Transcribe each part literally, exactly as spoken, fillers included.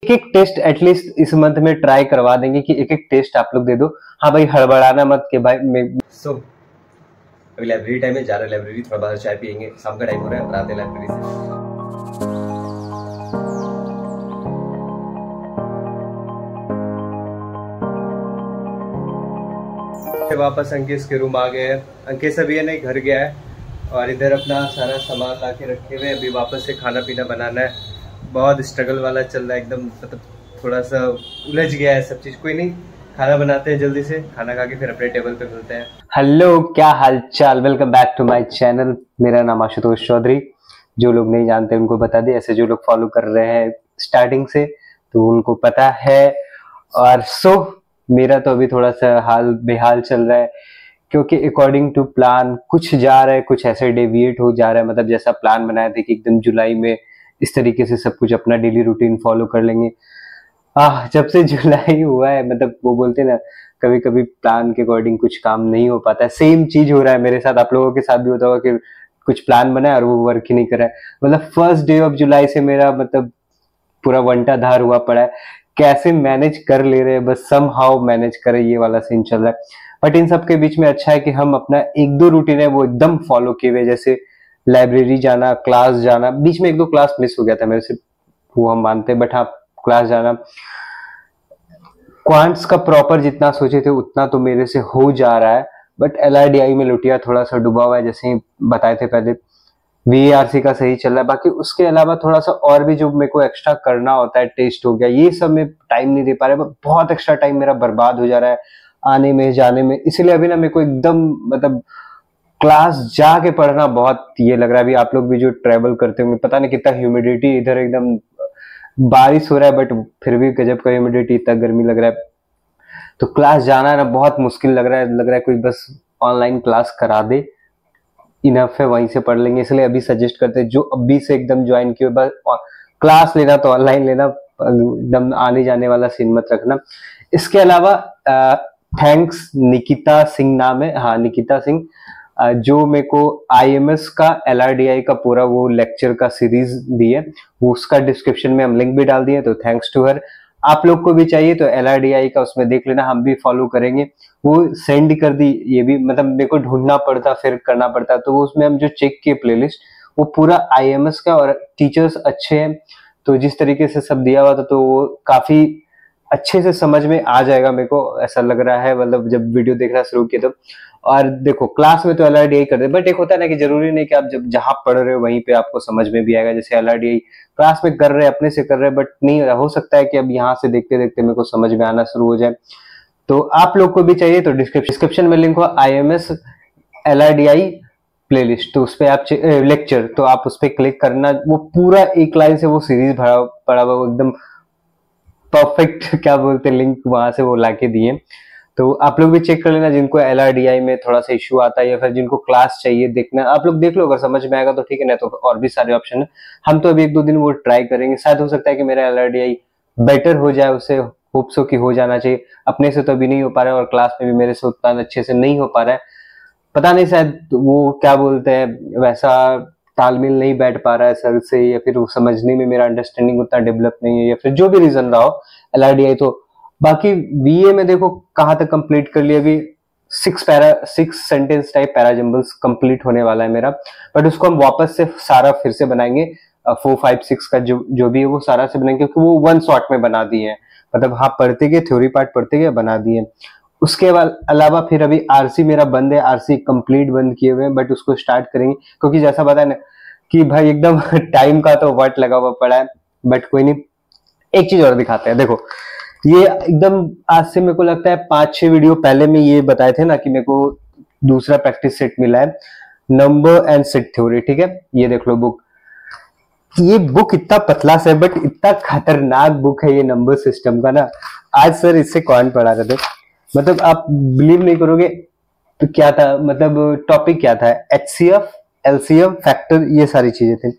एक एक test at least इस मंथ में ट्राई करवा देंगे कि एक एक टेस्ट आप लोग दे दो। हाँ भाई, हड़बड़ाना मत के भाई। सो so, अभी लाइब्रेरी टाइम में जा रहे हैं लाइब्रेरी, थोड़ा बाहर चाय पियेंगे, शाम का टाइम हो रहा है, आते हैं लाइब्रेरी से। वापस अंकेश के रूम आ गए हैं। अंकेश अभी है नहीं, घर गया है और इधर अपना सारा सामान ला के रखे हुए। अभी वापस से खाना पीना बनाना है। बहुत स्ट्रगल वाला चल रहा है एकदम, मतलब थोड़ा सा उलझ गया है सब चीज। कोई नहीं, खाना बनाते हैं जल्दी से, खाना खा के फिर अपने टेबल पे मिलते हैं। हेलो, क्या हाल चाल, welcome back to my channel. मेरा नाम आशुतोष चौधरी। जो लोग नहीं जानते उनको बता दिए, ऐसे जो लोग फॉलो कर रहे हैं स्टार्टिंग से तो उनको पता है। और सो मेरा तो अभी थोड़ा सा हाल बेहाल चल रहा है, क्योंकि अकॉर्डिंग टू प्लान कुछ जा रहा है, कुछ ऐसे डेविएट हो जा रहा है। मतलब जैसा प्लान बनाया था कि एकदम जुलाई में इस तरीके से सब कुछ अपना डेली रूटीन फॉलो कर लेंगे। आह, जब से जुलाई हुआ है, मतलब वो बोलते हैं ना, कभी कभी प्लान के अकॉर्डिंग कुछ काम नहीं हो पाता है। सेम चीज हो रहा है मेरे साथ, आप लोगों के साथ भी होता होगा कि कुछ प्लान बना है और वो वर्क ही नहीं कर रहा है। मतलब फर्स्ट डे ऑफ जुलाई से मेरा मतलब पूरा वंटा धार हुआ पड़ा है। कैसे मैनेज कर ले रहे हैं, बस सम हाउ मैनेज करे, ये वाला सीन चल रहा है। बट इन सब के बीच में अच्छा है कि हम अपना एक दो रूटीन है वो एकदम फॉलो किए हुए। जैसे लाइब्रेरी जाना, क्लास जाना, बीच में एक दो क्लास मिस हो गया था मेरे से, वो हम मानते हैं, बट हाँ क्लास जाना। क्वांट्स का प्रॉपर जितना सोचे थे उतना तो मेरे से हो जा रहा है, but L R D I में लुटिया थोड़ा सा डूबा हुआ है, जैसे ही बताए थे पहले। वी ए आर सी का सही चल रहा है, बाकी उसके अलावा थोड़ा सा और भी जो मेरे को एक्स्ट्रा करना होता है, टेस्ट हो गया, ये सब में टाइम नहीं दे पा रहे। बहुत एक्स्ट्रा टाइम मेरा बर्बाद हो जा रहा है आने में जाने में। इसलिए अभी ना मेरे को एकदम मतलब क्लास जाके पढ़ना बहुत ये लग रहा है। अभी आप लोग भी जो ट्रेवल करते होंगे, पता नहीं कितना ह्यूमिडिटी इधर, एकदम बारिश हो रहा है बट फिर भी गजब का ह्यूमिडिटी, इतना गर्मी लग रहा है। तो क्लास जाना ना बहुत मुश्किल लग रहा है। लग रहा है कोई बस ऑनलाइन क्लास करा दे, इनफ है, वहीं से पढ़ लेंगे। इसलिए अभी सजेस्ट करते हैं जो अभी से एकदम ज्वाइन किए, बस क्लास लेना तो ऑनलाइन लेना, एकदम आने जाने वाला सीन मत रखना। इसके अलावा थैंक्स निकिता सिंह नाम है, हाँ निकिता सिंह, जो मेरे को आई एम एस का एल आर डी आई का पूरा वो लेक्चर का सीरीज दी है, वो उसका डिस्क्रिप्शन में हम लिंक भी डाल दिए, तो थैंक्स टू हर। आप लोग को भी चाहिए तो एल आर डी आई का उसमें देख लेना, हम भी फॉलो करेंगे। वो सेंड कर दी, ये भी मतलब मेरे को ढूंढना पड़ता, फिर करना पड़ता, तो वो उसमें हम जो चेक किए प्लेलिस्ट, वो पूरा आई एम एस का, और टीचर्स अच्छे हैं तो जिस तरीके से सब दिया हुआ था तो वो काफी अच्छे से समझ में आ जाएगा, मेरे को ऐसा लग रहा है, मतलब जब वीडियो देखना शुरू किया तो। और देखो क्लास में तो एल आर डी आई कर दे, बट एक होता है ना कि जरूरी नहीं कि आप जब जहां पढ़ रहे हो वहीं पे आपको समझ में भी आएगा। जैसे L R D I class में कर रहे हैं, अपने से कर रहे हैं, बट नहीं हो सकता है कि अब यहाँ से देखते देखते मेरे को समझ में आना शुरू हो जाए। तो आप लोग को भी चाहिए तो डिस्क्रिप्शन में लिंक हो I M S L R D I playlist, तो उस पर आप लेक्चर, तो आप उस पर क्लिक करना। वो पूरा एक लाइन से वो सीरीज भरा पड़ा हुआ, एकदम परफेक्ट क्या बोलते, लिंक वहां से वो लाके दिए। तो आप लोग भी चेक कर लेना, जिनको एल आर डी आई में थोड़ा सा इश्यू आता है या फिर जिनको क्लास चाहिए, देखना आप लोग देख लो, अगर समझ में आएगा तो ठीक है, ना तो और भी सारे ऑप्शन है। हम तो अभी एक दो दिन वो ट्राई करेंगे, शायद हो सकता है कि मेरा L R D I better हो जाए, उससे होप सो कि हो जाना चाहिए। अपने से तो अभी नहीं हो पा रहा है और क्लास में भी मेरे से उतना अच्छे से नहीं हो पा रहा है, पता नहीं शायद वो क्या बोलते हैं वैसा तालमेल नहीं बैठ पा रहा है सर से, या फिर वो समझने में मेरा अंडरस्टैंडिंग उतना डेवलप नहीं है, या फिर जो भी रीजन रहा हो एल आर डी आई। तो बाकी वी ए में देखो कहाँ तक कंप्लीट कर लिया, अभी six para six sentence type parajumbles complete होने वाला है मेरा, बट उसको हम वापस से सारा फिर से बनाएंगे। फोर फाइव सिक्स का जो जो भी है वो सारा से बनाएंगे, क्योंकि वो वन शॉट में बना दिए हैं, मतलब हाँ पढ़ते गए, थ्योरी पार्ट पढ़ते गए, बना दिए। उसके अलावा फिर अभी आरसी मेरा बंद है, आरसी कंप्लीट बंद किए हुए हैं, बट उसको स्टार्ट करेंगे, क्योंकि जैसा बताया ना कि भाई एकदम टाइम का तो वट लगा हुआ पड़ा है। बट कोई नहीं, एक चीज और दिखाते हैं। देखो ये एकदम आज से मेरे को लगता है पांच छह वीडियो पहले में ये बताए थे ना कि मेरे को दूसरा प्रैक्टिस सेट मिला है, नंबर एंड सेट थ्योरी, ठीक है। ये देख लो बुक, ये बुक इतना पतला सा है बट इतना खतरनाक बुक है ये नंबर सिस्टम का ना। आज सर इससे कौन पढ़ा रहे थे, मतलब आप बिलीव नहीं करोगे। तो क्या था, मतलब टॉपिक क्या था, H C F, L C M, factor, ये सारी चीजें थी।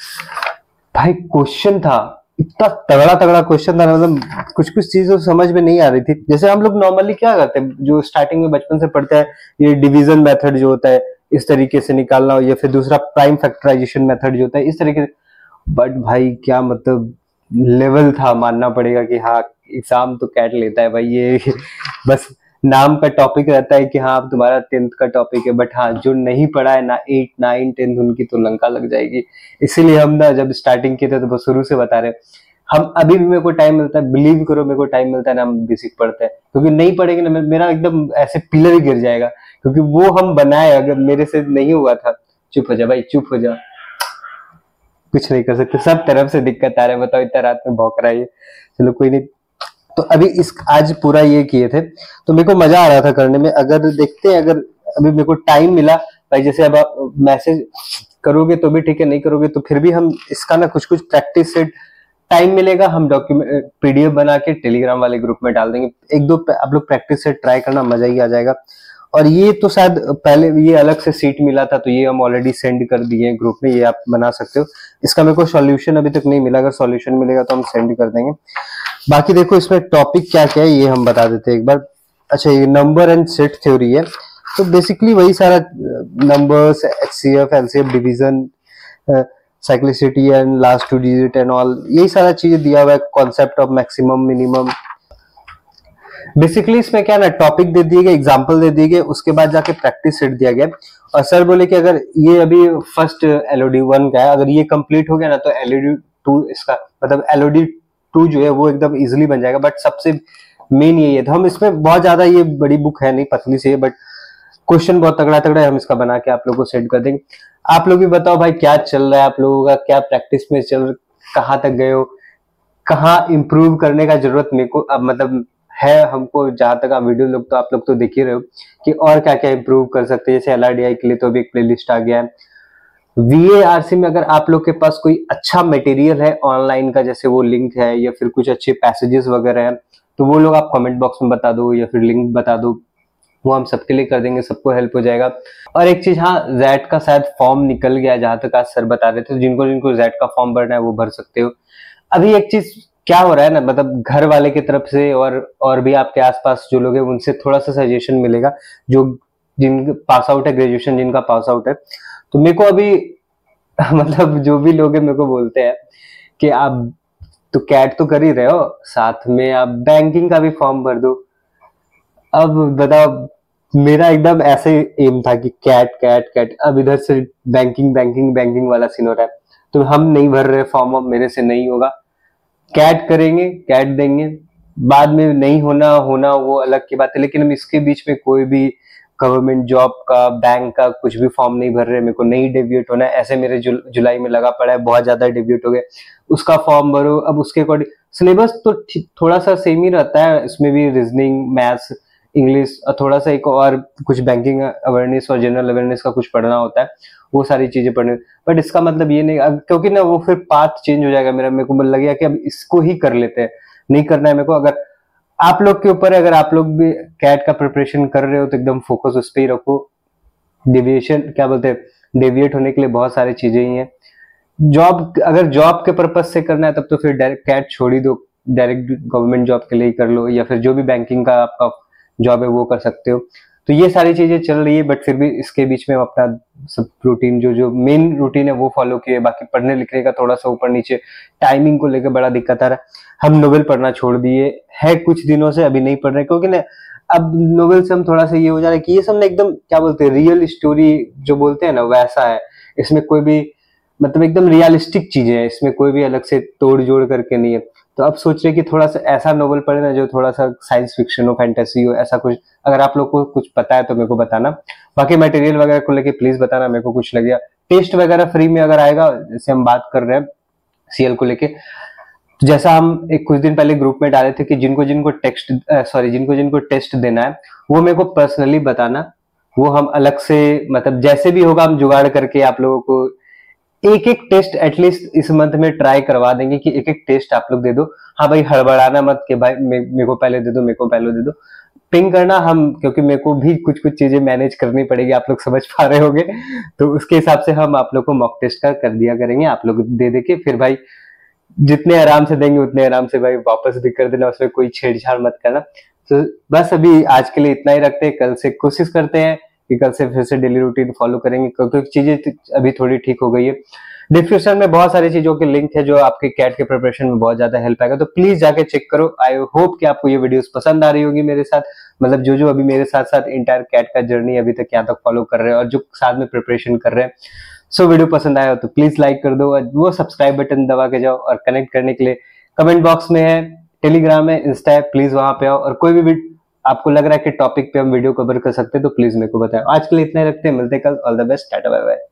भाई क्वेश्चन था इतना तगड़ा तगड़ा क्वेश्चन था, मतलब कुछ कुछ चीजें समझ में नहीं आ रही थी। जैसे हम लोग नॉर्मली क्या करते हैं, जो स्टार्टिंग में बचपन से पढ़ते हैं, ये डिवीजन मेथड जो होता है इस तरीके से निकालना हो, या फिर दूसरा प्राइम फैक्टराइजेशन मेथड जो होता है इस तरीके से। बट भाई क्या मतलब लेवल था, मानना पड़ेगा कि हाँ एग्जाम तो कैट लेता है भाई ये बस नाम का टॉपिक रहता है कि हाँ अब तुम्हारा टेंथ का टॉपिक है, बट हाँ जो नहीं पढ़ा है ना एट नाइन टेंथ उनकी तो लंका लग जाएगी। इसीलिए हम ना जब स्टार्टिंग किए थे तो बस शुरू से बता रहे, हम अभी भी मेरे को टाइम मिलता है, बिलीव करो मेरे को टाइम मिलता है ना, हम बेसिक पढ़ते हैं, क्योंकि नहीं पढ़ेंगे ना मेरा एकदम ऐसे पिलर ही गिर जाएगा, क्योंकि वो हम बनाए अगर मेरे से नहीं हुआ था। चुप हो जा भाई, चुप हो जा, कुछ नहीं कर सकते, सब तरफ से दिक्कत आ रहा है, बताओ इतना रात में भौंक रहा है। चलो कोई नहीं। तो अभी इस आज पूरा ये किए थे तो मेरे को मजा आ रहा था करने में। अगर देखते हैं, अगर अभी मेरे को टाइम मिला भाई, जैसे अब आप मैसेज करोगे तो भी ठीक है, नहीं करोगे तो फिर भी हम इसका ना कुछ कुछ प्रैक्टिस से टाइम मिलेगा, हम डॉक्यूमेंट पीडीएफ बना के टेलीग्राम वाले ग्रुप में डाल देंगे। एक दो आप लोग प्रैक्टिस से ट्राई करना, मजा ही आ जाएगा। और ये तो शायद पहले ये अलग से सीट मिला था तो ये हम ऑलरेडी सेंड कर दिए ग्रुप में, ये आप बना सकते हो। इसका मेरे को सॉल्यूशन अभी तक नहीं मिला, अगर सॉल्यूशन मिलेगा तो हम सेंड कर देंगे। बाकी देखो इसमें टॉपिक क्या क्या है ये हम बता देते हैं एक बार। अच्छा, ये नंबर एंड सेट थ्योरी है, तो बेसिकली वही सारा numbers, HCF, LCF, division, cyclicity and last two digit and all, यही सारा चीजें दिया हुआ है। Concept of maximum, minimum, basically इसमें क्या ना टॉपिक दे दिए गए, एग्जांपल दे दिए गए, उसके बाद जाके प्रैक्टिस सेट दिया गया। और सर बोले कि अगर ये अभी फर्स्ट एलओडी वन का है, अगर ये कंप्लीट हो गया ना तो एलओडी टू इसका मतलब एलओडी टू जो है वो एकदम इजीली बन जाएगा। बट सबसे मेन यही है, तो हम इसमें बहुत ज्यादा, ये बड़ी बुक है नहीं, पतली सी है, बट क्वेश्चन बहुत तगड़ा तगड़ा है, हम इसका बना के आप लोगों को सेट कर देंगे। आप लोग भी बताओ भाई क्या चल रहा है आप लोगों का, क्या प्रैक्टिस में चल, कहाँ तक गए हो, कहाँ इंप्रूव करने का जरूरत मेरे को अब मतलब है हमको। जहां तक आप वीडियो लोग तो आप लोग तो देख ही रहे हो कि और क्या क्या इंप्रूव कर सकते हैं। जैसे एलआरडीआई के लिए तो अभी एक प्लेलिस्ट आ गया है। वीएआरसी में अगर आप लोग के पास कोई अच्छा मटेरियल है ऑनलाइन का, जैसे वो लिंक है या फिर कुछ अच्छे पैसेजेस वगैरह हैं, तो वो लोग आप कमेंट बॉक्स में बता दो या फिर लिंक बता दो, वो हम सबके लिए कर देंगे, सबको हेल्प हो जाएगा। और एक चीज, हाँ जैट का शायद फॉर्म निकल गया जहां तक आज सर बता रहे थे, तो जिनको जिनको जैट का फॉर्म भरना है वो भर सकते हो। अभी एक चीज क्या हो रहा है ना, मतलब घर वाले की तरफ से और और भी आपके आसपास जो लोग हैं उनसे थोड़ा सा सजेशन मिलेगा, जो जिन पास आउट है ग्रेजुएशन, जिनका पास आउट है। तो मेरे को अभी मतलब जो भी लोग हैं मेरे को बोलते हैं कि आप तो कैट तो कर ही रहे हो, साथ में आप बैंकिंग का भी फॉर्म भर दो। अब बताओ, मेरा एकदम ऐसे एम था कि कैट कैट कैट, अब इधर से बैंकिंग बैंकिंग बैंकिंग वाला सीन हो रहा है, तो हम नहीं भर रहे फॉर्म, अब मेरे से नहीं होगा। कैट करेंगे, कैट देंगे, बाद में नहीं होना होना वो अलग की बात है, लेकिन हम इसके बीच में कोई भी गवर्नमेंट जॉब का, बैंक का कुछ भी फॉर्म नहीं भर रहे। मेरे को नहीं डेब्यूट होना है, ऐसे मेरे जु, जुलाई में लगा पड़ा है, बहुत ज्यादा डेब्यूट हो गए, उसका फॉर्म भरो। अब उसके अकॉर्डिंग सिलेबस तो थोड़ा सा सेम ही रहता है, इसमें भी रीजनिंग, मैथ्स, इंग्लिश और थोड़ा सा एक और कुछ बैंकिंग अवेयरनेस और जनरल अवेयरनेस का कुछ पढ़ना होता है, वो सारी चीजें पढ़ने। बट इसका मतलब ये नहीं, क्योंकि ना वो फिर पाथ चेंज हो जाएगा मेरा। मेरे को लग गया कि अब इसको ही कर लेते हैं, नहीं करना है मेरे को। अगर आप लोग के ऊपर है, अगर आप लोग भी कैट का प्रिपरेशन कर रहे हो तो एकदम फोकस उस पर ही रखो। डेविएशन क्या बोलते हैं, डेविएट होने के लिए बहुत सारी चीजें ही हैं। जॉब, अगर जॉब के पर्पज से करना है तब तो फिर डायरेक्ट कैट छोड़ ही दो, डायरेक्ट गवर्नमेंट जॉब के लिए ही कर लो, या फिर जो भी बैंकिंग का आपका जॉब है वो कर सकते हो। तो ये सारी चीजें चल रही है, बट फिर भी इसके बीच में हम अपना सब रूटीन, जो जो मेन रूटीन है वो फॉलो किए। बाकी पढ़ने लिखने का थोड़ा सा ऊपर नीचे टाइमिंग को लेकर बड़ा दिक्कत आ रहा है। हम नोवेल पढ़ना छोड़ दिए है कुछ दिनों से, अभी नहीं पढ़ रहे, क्योंकि ना अब नोवेल से हम थोड़ा सा ये हो जा रहा है कि ये सब ना एकदम क्या बोलते हैं, रियल स्टोरी जो बोलते हैं ना वैसा है। इसमें कोई भी मतलब एकदम रियलिस्टिक चीजें है, इसमें कोई भी अलग से तोड़ जोड़ करके नहीं है। तो अब सोच रहे कि थोड़ा सा ऐसा नोवेल पढ़े ना जो थोड़ा सा साइंस फिक्शन हो, फैंटेसी हो, ऐसा कुछ। अगर आप लोग को कुछ पता है तो मेरे को बताना। बाकी मटेरियल वगैरह को लेके प्लीज बताना, मेरे को कुछ लग गया। टेस्ट वगैरह फ्री में अगर आएगा, जैसे हम बात कर रहे हैं सीएल को लेके, तो जैसा हम एक कुछ दिन पहले ग्रुप में डाले थे कि जिनको जिनको टेक्स्ट सॉरी जिनको जिनको टेस्ट देना है वो मेरे को पर्सनली बताना। वो हम अलग से मतलब जैसे भी होगा हम जुगाड़ करके आप लोगों को एक एक टेस्ट एटलीस्ट इस मंथ में ट्राई करवा देंगे कि एक एक टेस्ट आप लोग दे दो। हाँ भाई, हड़बड़ाना मत कि भाई मेरे को पहले दे दो, मेरे को पहले दे दो। पिंग करना हम, क्योंकि मेरे को भी कुछ कुछ चीजें मैनेज करनी पड़ेगी, आप लोग समझ पा रहे होंगे, तो उसके हिसाब से हम आप लोग को मॉक टेस्ट का कर दिया करेंगे। आप लोग दे दे के फिर भाई जितने आराम से देंगे उतने आराम से भाई वापस भी कर देना, उसमें कोई छेड़छाड़ मत करना। तो बस अभी आज के लिए इतना ही रखते हैं। कल से कोशिश करते हैं कि कल से फिर से डेली रूटीन फॉलो करेंगे, क्योंकि चीजें अभी थोड़ी ठीक हो गई है। डिस्क्रिप्शन में बहुत सारी चीजों के लिंक है जो आपके कैट के प्रिपरेशन में बहुत ज्यादा हेल्प आएगा, तो प्लीज जाके चेक करो। आई होप कि आपको ये वीडियोस पसंद आ रही होगी मेरे साथ, मतलब जो जो अभी मेरे साथ साथ इंटायर कैट का जर्नी अभी तक यहाँ तक फॉलो कर रहे हैं और जो साथ में प्रिपरेशन कर रहे हैं। सो वीडियो पसंद आया हो तो प्लीज लाइक कर दो और वो सब्सक्राइब बटन दबा के जाओ। और कनेक्ट करने के लिए कमेंट बॉक्स में है, टेलीग्राम है, इंस्टा है, प्लीज वहां पे आओ। और कोई भी आपको लग रहा है कि टॉपिक पे हम वीडियो कवर कर सकते हैं तो प्लीज मेरे को बताओ। आज के लिए इतना ही रखते हैं, मिलते हैं कल। All the best, ta ta bye bye.